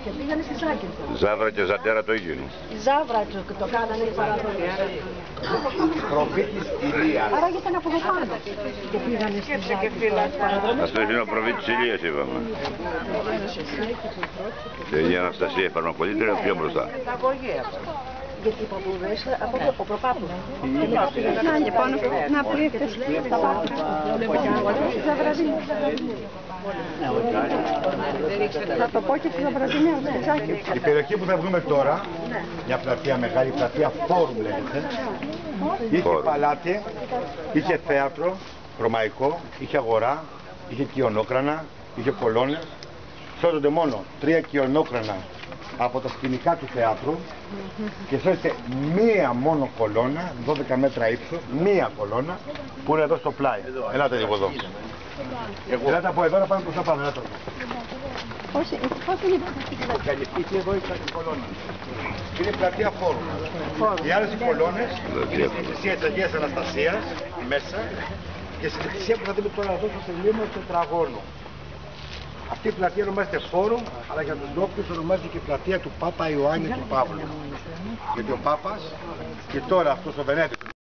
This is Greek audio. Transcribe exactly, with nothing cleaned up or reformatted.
Και πήγανε στη Ζάκυνθο. Ζάβρα και Ζαντέρα το ίδιο είναι. Η Ζάβρα το, το κάνανε οι παραδοχές. Προφήτης Ηλίας. Άρα ήταν από εδώ πάνω. Και πήγανε στη Ζάκυνθο. Αυτός είναι ο προφήτης Ηλίας, είπαμε. Και η Αναστασία η φαρμακολήτρια πιο μπροστά. Γιατί οι παππούδες από το ο προπάπου. Να λοιπόν, να πλήθεις τα πάπου. Θα το πω και στη Ζαβραδινέα, στη Ζάκυνθο. Η περιοχή που θα βγούμε τώρα, μια πλατεία μεγάλη, πλατεία Φόρουμ λέγεται, είχε παλάτι, είχε θέατρο, ρωμαϊκό, είχε αγορά, είχε κοιονόκρανα, είχε κολόνες. Σώζονται μόνο τρία κοιονόκρανα από τα σκηνικά του θεάτρου και σώζεται μία μόνο κολόνα, δώδεκα μέτρα ύψος, μία κολόνα που είναι εδώ στο πλάι. Ελάτε λίγο εδώ. Ελάτε από εδώ να πάμε προς τα πάνω. Ελάτε. Πώς είναι Η καλυφτική εδώ ήταν η κολόνα. Είναι πλατεία Φόρουμ. Οι άλλες οι κολόνες είναι στην εκκλησία της Αγίας Αναστασίας μέσα και στην εκκλησία που θα δούμε τώρα εδώ στο τελείωμα του τετραγώνου. Αυτή η πλατεία ονομάζεται Φόρουμ, αλλά για τους ντόπιους ονομάζεται και πλατεία του Πάπα Ιωάννη του Παύλου. Γιατί ο Πάπας και τώρα αυτός ο Βενέδικτος